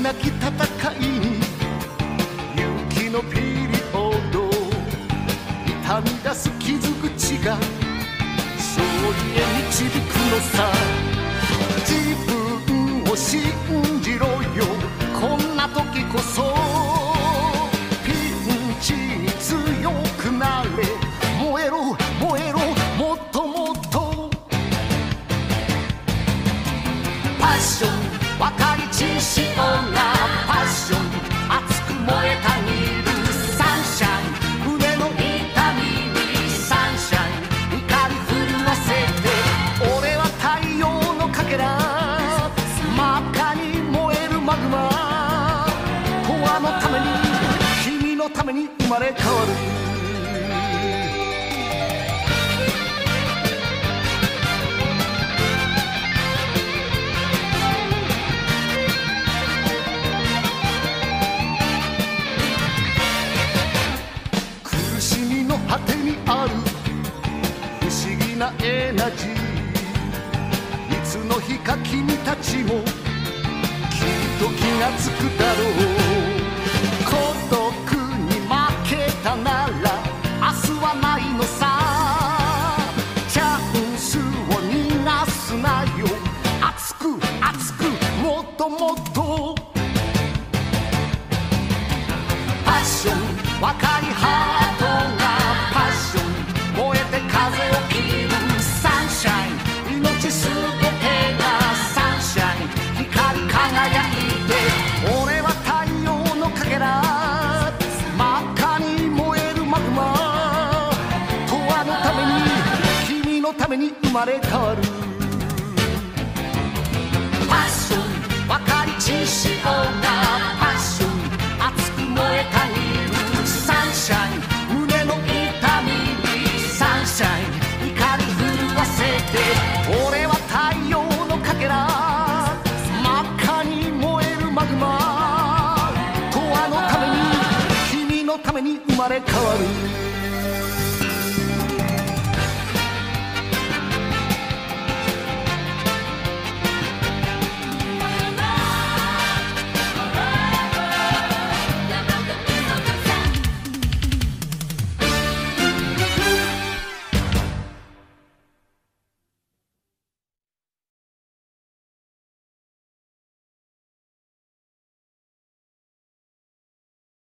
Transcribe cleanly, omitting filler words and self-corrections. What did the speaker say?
なき戦いに勇気のピリオド、痛み出す傷口が勝利へ導くのさ。自分を信じろよ、こんな時こそ。ピンチに強くなれ、燃えろ燃えろもっともっと。パッション分かりちしような、パッション熱く燃えたぎるサンシャイン、胸の痛みにサンシャイン、怒り震わせて。俺は太陽のかけら、真っ赤に燃えるマグマ。永遠のために君のために生まれ変わる。苦しみの果てにある不思議なエナジー、いつの日か君たちもきっと気がつくだろう。孤独に負けたなら明日はないのさ。チャンスを逃がすなよ、熱く熱くもっともっと。パッション若いハートがパッション燃えて風を切るサンシャイン、命すべてがサンシャイン、光り輝いて。俺は太陽のかけら、真っ赤に燃えるマグマ。永遠のために君のために生まれ変わる。パッション分かりちしような、パッション熱く燃えたぎるサンシャイン、胸の痛みにサンシャイン、怒り震わせて。俺は太陽のかけら、真っ赤に燃えるマグマ。永遠のために君のために生まれ変わる。